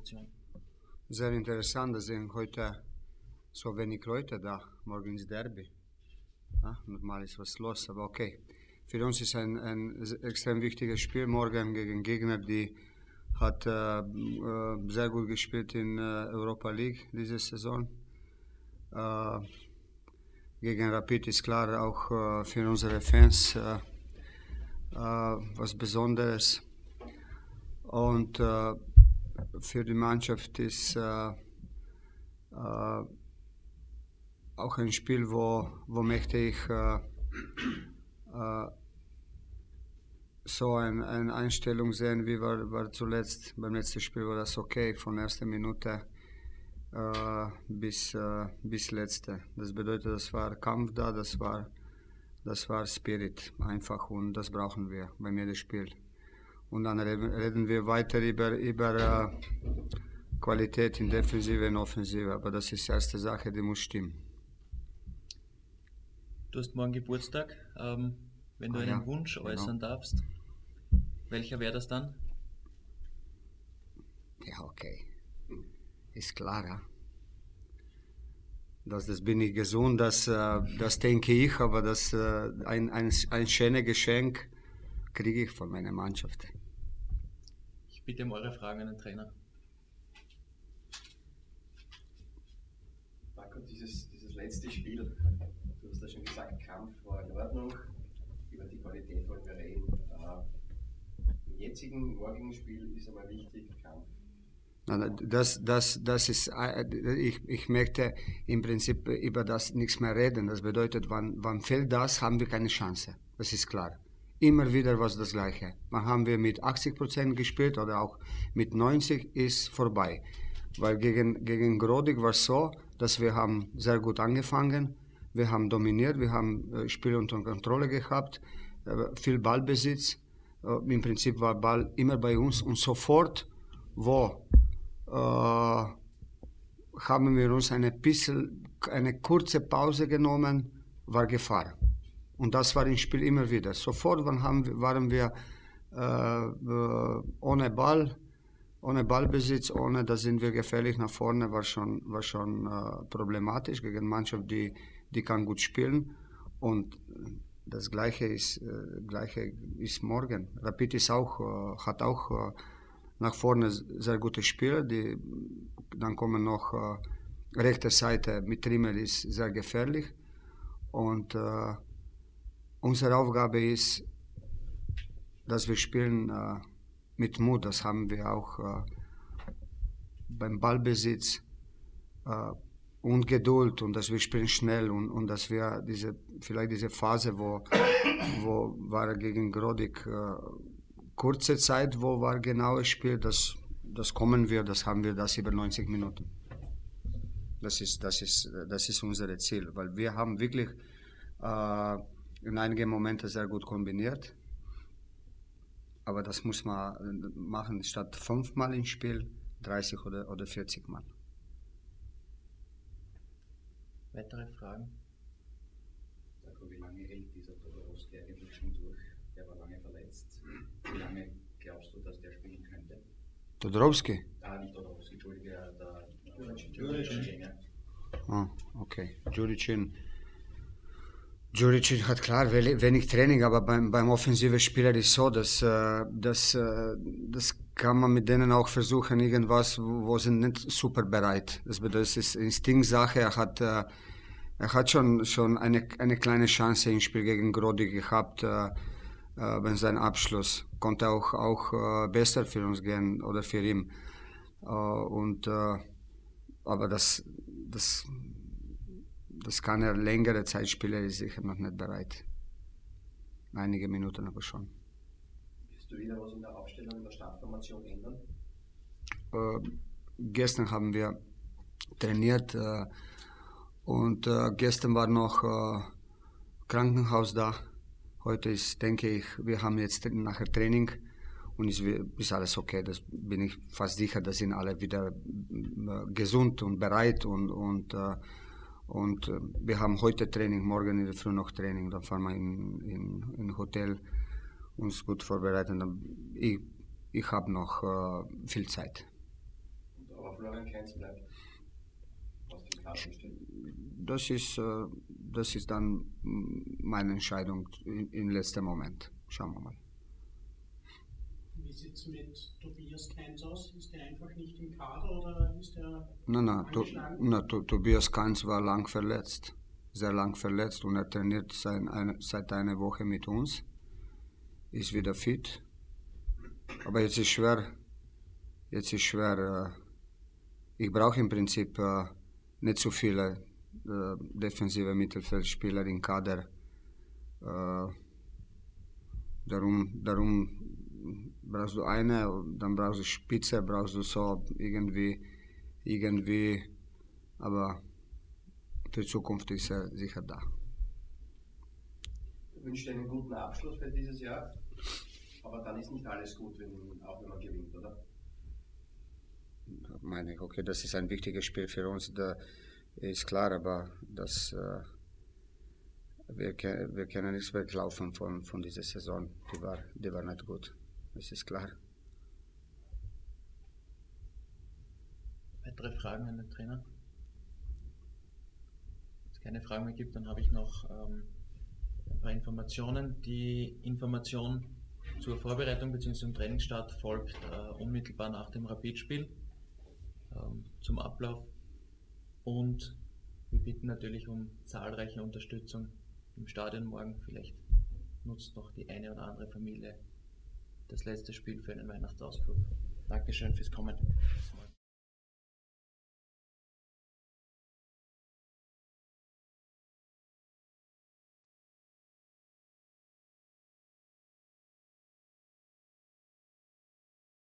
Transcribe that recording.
Situation? Sehr interessant, dass sind heute so wenig Leute da. Morgen ist Derby. Ja, normal ist was los, aber okay. Für uns ist ein extrem wichtiges Spiel morgen gegen Gegner, die hat sehr gut gespielt in Europa League diese Saison. Gegen Rapid ist klar auch für unsere Fans was Besonderes. Und für die Mannschaft ist auch ein Spiel, wo möchte ich so eine Einstellung sehen, wie war zuletzt. Beim letzten Spiel war das okay, von erster Minute bis letzte. Das bedeutet, das war Kampf da, das war Spirit einfach, und das brauchen wir bei jedem Spiel. Und dann reden wir weiter über Qualität in Defensive und Offensive, aber das ist die erste Sache, die muss stimmen. Du hast morgen Geburtstag. Wenn du einen Wunsch äußern darfst, welcher wäre das dann? Ja, okay. Ist klar, ja. Das bin ich gesund, das denke ich, aber ein schönes Geschenk kriege ich von meiner Mannschaft. Ich bitte um eure Fragen an den Trainer. Marco, dieses letzte Spiel, du hast ja schon gesagt, Kampf war in Ordnung, über die Qualität wollen wir reden. Im jetzigen, morgigen Spiel ist aber wichtig, Kampf. Das ist, ich möchte im Prinzip über das nichts mehr reden. Das bedeutet, wann fehlt das, haben wir keine Chance. Das ist klar. Immer wieder was das Gleiche. Wann haben wir mit 80% gespielt oder auch mit 90% ist vorbei. Weil gegen Grodig war es so, dass wir haben sehr gut angefangen, wir haben dominiert, wir haben Spiel unter Kontrolle gehabt, viel Ballbesitz. Im Prinzip war Ball immer bei uns, und sofort, wo haben wir uns eine kurze Pause genommen, war Gefahr. Und das war im Spiel immer wieder. Sofort waren wir ohne Ball, ohne Ballbesitz, da sind wir gefährlich nach vorne, war schon problematisch gegen eine Mannschaft, die kann gut spielen. Und das Gleiche ist morgen. Rapid hat auch nach vorne sehr gute Spieler, dann kommen noch rechte Seite mit Trimmel ist sehr gefährlich, und unsere Aufgabe ist, dass wir spielen mit Mut. Das haben wir auch beim Ballbesitz und Geduld, und dass wir spielen schnell, und dass wir vielleicht diese Phase, wo war gegen Grodig kurze Zeit, wo war genaues Spiel, das haben wir das über 90 Minuten. Das ist unser Ziel, weil wir haben wirklich in einigen Momenten sehr gut kombiniert. Aber das muss man machen, statt 5 Mal im Spiel, 30 oder 40 Mal. Weitere Fragen? Wie lange hält dieser Todorowski eigentlich schon durch? Der war lange verletzt. Wie lange glaubst du, dass der spielen könnte? Todorowski? Nicht Todorowski, Entschuldige, der Juricin. Okay. Juricin hat klar wenig Training, aber beim offensiven Spieler ist so, dass kann man mit denen auch versuchen, irgendwas, wo sie nicht super bereit. Das bedeutet, es ist Instinktsache. Er hat schon eine kleine Chance im Spiel gegen Grodig gehabt, bei seinem Abschluss. Konnte auch besser für uns gehen oder für ihn. Aber das kann er längere Zeit spielen, er ist sicher noch nicht bereit. Einige Minuten aber schon. Willst du wieder was in der Aufstellung, in der Startformation ändern? Gestern haben wir trainiert, und gestern war noch Krankenhaus da. Heute denke ich, wir haben jetzt nachher Training, und ist alles okay. Das bin ich fast sicher, dass sind alle wieder gesund und bereit, und wir haben heute Training, morgen in der Früh noch Training, dann fahren wir in Hotel, uns gut vorbereiten. Ich habe noch viel Zeit. Florian Kainz bleibt? Aus dem Kader bestimmt. Das ist dann meine Entscheidung im letzten Moment. Schauen wir mal. Wie sieht es mit Tobias Kainz aus? Ist der einfach nicht im Kader oder ist der Nein, Tobias Kainz war lang verletzt. Sehr lang verletzt und er trainiert seit einer Woche mit uns. Ist wieder fit. Aber jetzt ist schwer. Ich brauche im Prinzip nicht so viele defensive Mittelfeldspieler im Kader. Darum brauchst du eine, dann brauchst du Spitze, brauchst du so irgendwie, aber für die Zukunft ist er sicher da. Ich wünsche dir einen guten Abschluss für dieses Jahr, aber dann ist nicht alles gut, auch wenn man gewinnt, oder? Meine ich, okay, das ist ein wichtiges Spiel für uns, da ist klar, aber wir können nichts weglaufen von dieser Saison, die war nicht gut, das ist klar. Weitere Fragen an den Trainer? Wenn es keine Fragen mehr gibt, dann habe ich noch ein paar Informationen. Die Information zur Vorbereitung bzw. zum Trainingsstart folgt unmittelbar nach dem Rapid-Spiel zum Ablauf, und wir bitten natürlich um zahlreiche Unterstützung im Stadion morgen. Vielleicht nutzt noch die eine oder andere Familie das letzte Spiel für einen Weihnachtsausflug. Dankeschön fürs Kommen.